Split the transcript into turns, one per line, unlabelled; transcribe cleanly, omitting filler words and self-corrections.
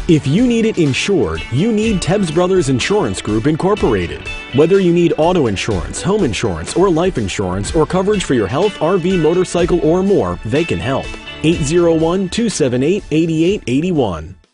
If you need it insured, you need Tebbs Brothers Insurance Group Incorporated. Whether you need auto insurance, home insurance, or life insurance, or coverage for your health, RV, motorcycle, or more, they can help. 801-278-8881.